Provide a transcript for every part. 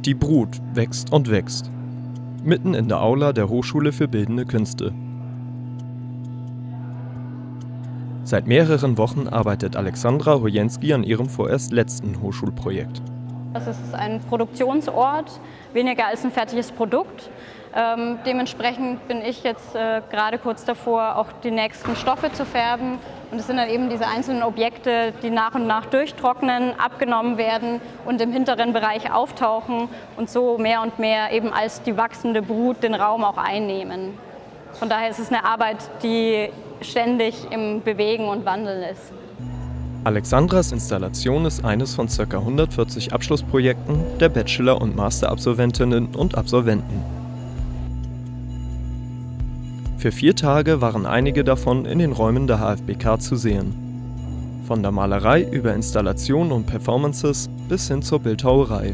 Die Brut wächst und wächst. Mitten in der Aula der Hochschule für Bildende Künste. Seit mehreren Wochen arbeitet Alexandra Hojenski an ihrem vorerst letzten Hochschulprojekt. Das ist ein Produktionsort, weniger als ein fertiges Produkt. Dementsprechend bin ich jetzt gerade kurz davor, auch die nächsten Stoffe zu färben. Und es sind dann eben diese einzelnen Objekte, die nach und nach durchtrocknen, abgenommen werden und im hinteren Bereich auftauchen und so mehr und mehr eben als die wachsende Brut den Raum auch einnehmen. Von daher ist es eine Arbeit, die ständig im Bewegen und Wandeln ist. Alexandras Installation ist eines von ca. 140 Abschlussprojekten der Bachelor- und Masterabsolventinnen und Absolventen. Für 4 Tage waren einige davon in den Räumen der HFBK zu sehen. Von der Malerei über Installationen und Performances bis hin zur Bildhauerei.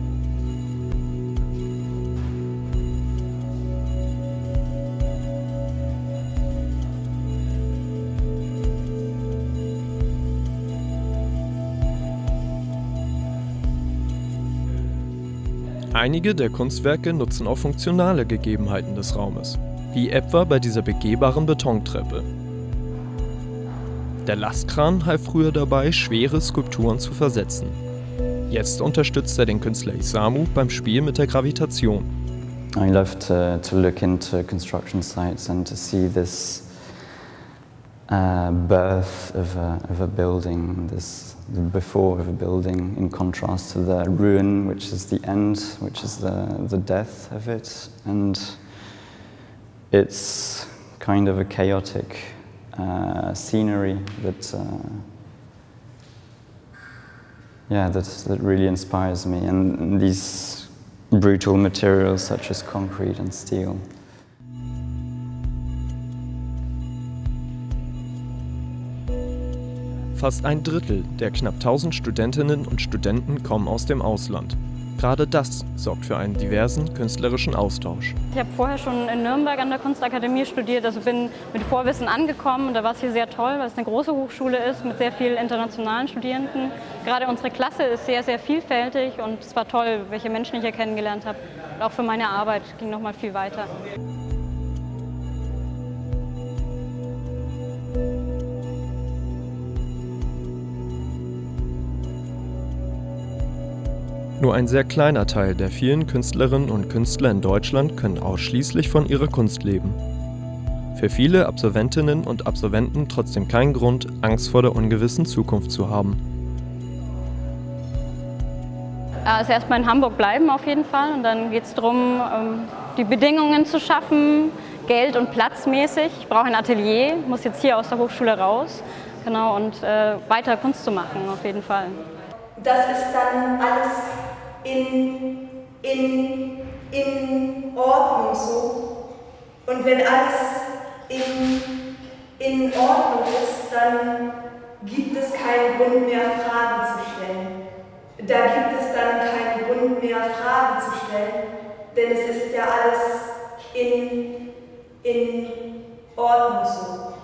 Einige der Kunstwerke nutzen auch funktionale Gegebenheiten des Raumes, wie etwa bei dieser begehbaren Betontreppe. Der Lastkran half früher dabei, schwere Skulpturen zu versetzen. Jetzt unterstützt er den Künstler Isamu beim Spiel mit der Gravitation. I love to look into construction sites and to see this birth of a building, the before of a building, in contrast to the ruin, which is the end, which is the death of it. And it's kind of a chaotic scenery that really inspires me, and these brutal materials such as concrete and steel. Fast ein Drittel der knapp 1000 Studentinnen und Studenten kommen aus dem Ausland. Gerade das sorgt für einen diversen künstlerischen Austausch. Ich habe vorher schon in Nürnberg an der Kunstakademie studiert, also bin mit Vorwissen angekommen und da war es hier sehr toll, weil es eine große Hochschule ist mit sehr vielen internationalen Studierenden. Gerade unsere Klasse ist sehr, sehr vielfältig und es war toll, welche Menschen ich hier kennengelernt habe. Und auch für meine Arbeit ging noch mal viel weiter. Nur ein sehr kleiner Teil der vielen Künstlerinnen und Künstler in Deutschland können ausschließlich von ihrer Kunst leben. Für viele Absolventinnen und Absolventen trotzdem kein Grund, Angst vor der ungewissen Zukunft zu haben. Also erstmal in Hamburg bleiben auf jeden Fall und dann geht es darum, die Bedingungen zu schaffen, Geld- und Platzmäßig. Ich brauche ein Atelier, muss jetzt hier aus der Hochschule raus, genau, und weiter Kunst zu machen auf jeden Fall. Das ist dann alles in Ordnung so. Und wenn alles in Ordnung ist, dann gibt es keinen Grund mehr, Fragen zu stellen. Da gibt es dann keinen Grund mehr, Fragen zu stellen, denn es ist ja alles in Ordnung so.